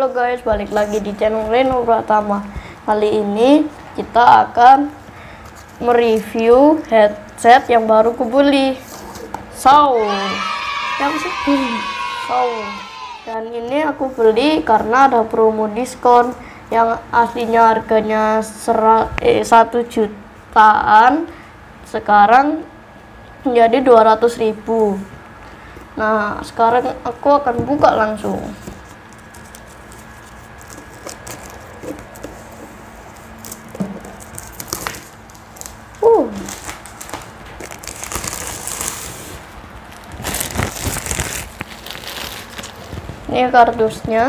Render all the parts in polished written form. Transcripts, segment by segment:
Halo guys, balik lagi di channel Reno Pratama. Kali ini kita akan mereview headset yang baru kubeli, Sound. Dan ini aku beli karena ada promo diskon yang aslinya harganya 1 jutaan, sekarang menjadi 200.000. Nah, sekarang aku akan buka langsung. Ini kardusnya.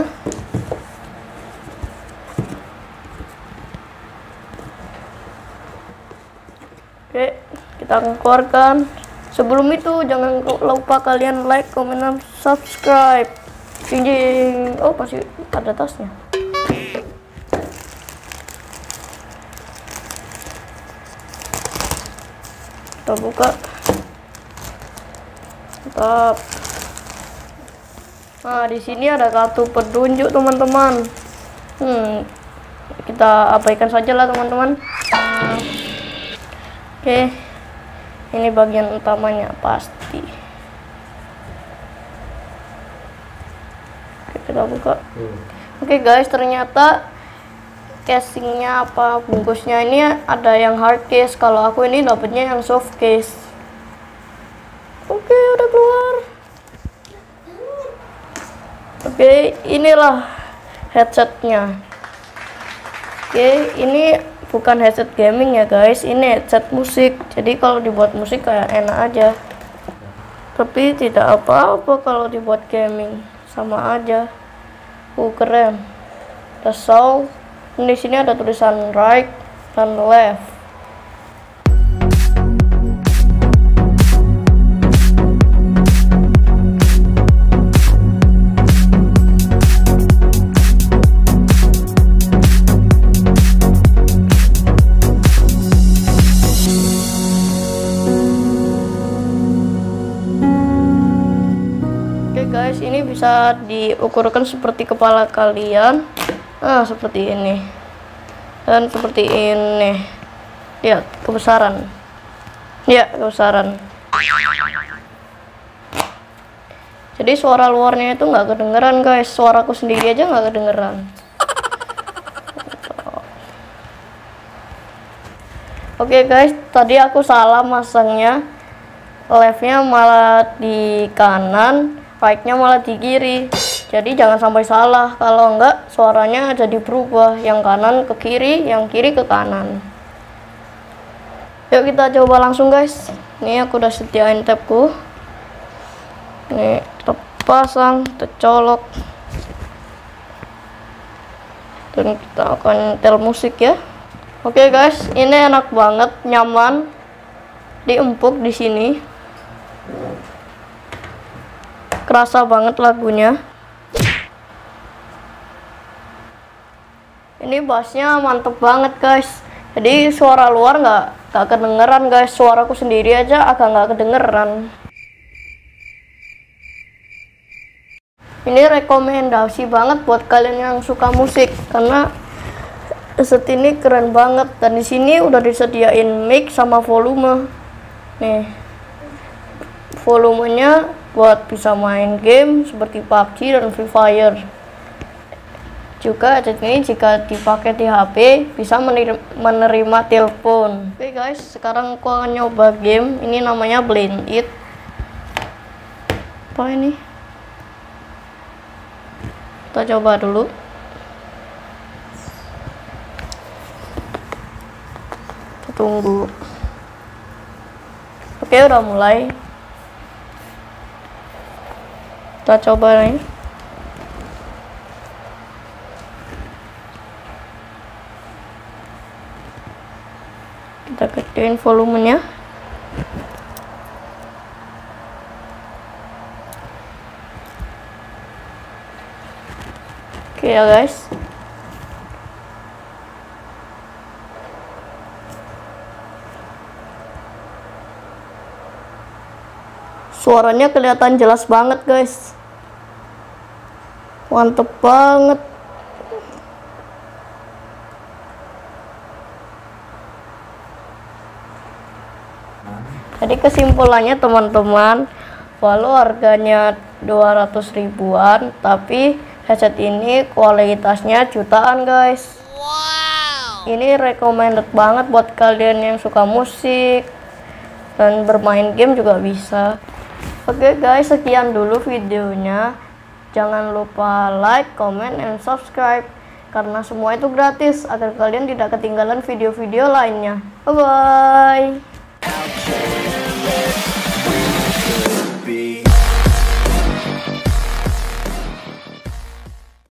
Oke, kita akan keluarkan. Sebelum itu jangan lupa kalian like, comment, dan subscribe. Jing. Oh, masih ada tasnya. Kita buka. Mantap. Nah, di sini ada kartu petunjuk, teman-teman. Kita abaikan saja lah, teman-teman. Oke, ini bagian utamanya pasti. Oke, kita buka. Oke guys, ternyata casingnya apa bungkusnya ini ada yang hard case. Kalau aku ini dapatnya yang soft case. Oke, udah keluar. Oke, inilah headsetnya. Oke, ini bukan headset gaming ya guys, ini headset musik. Jadi kalau dibuat musik kayak enak aja, tapi tidak apa-apa kalau dibuat gaming, sama aja. Keren. The Sound. Di sini ada tulisan right dan left. Guys, ini bisa diukurkan seperti kepala kalian. Nah, seperti ini dan seperti ini. Lihat kebesaran. Ya, kebesaran. Jadi suara luarnya itu nggak kedengeran guys. Suaraku sendiri aja nggak kedengeran. Oke guys, tadi aku salah masangnya. Left-nya malah di kanan, right-nya malah di kiri. Jadi jangan sampai salah, kalau enggak suaranya jadi berubah, yang kanan ke kiri, yang kiri ke kanan. Yuk kita coba langsung guys. Ini aku udah sediain tabku. Ini kita pasang, kita colok, dan kita akan nyetel musik ya. Oke guys, ini enak banget, nyaman, diempuk di sini. Kerasa banget lagunya. Ini bassnya mantep banget guys. Jadi suara luar nggak kedengeran guys. Suaraku sendiri aja agak nggak kedengeran. Ini rekomendasi banget buat kalian yang suka musik, karena headset ini keren banget. Dan di sini udah disediain mic sama volume. Nih, volumenya buat bisa main game seperti PUBG dan Free Fire. Juga headset ini jika dipakai di HP bisa menerima telepon. Oke guys, sekarang aku akan nyoba game. Ini namanya Blind It. Apa ini? Kita coba dulu. Kita tunggu. Oke, udah mulai. Kita coba nih. Kita gedein volumenya. Oke ya guys. Suaranya kelihatan jelas banget guys. Mantep banget. kesimpulannya teman-teman, walau harganya 200 ribuan, tapi headset ini kualitasnya jutaan guys. Ini recommended banget buat kalian yang suka musik dan bermain game juga bisa. Oke guys, sekian dulu videonya. Jangan lupa like, comment, and subscribe karena semua itu gratis agar kalian tidak ketinggalan video-video lainnya. Bye bye.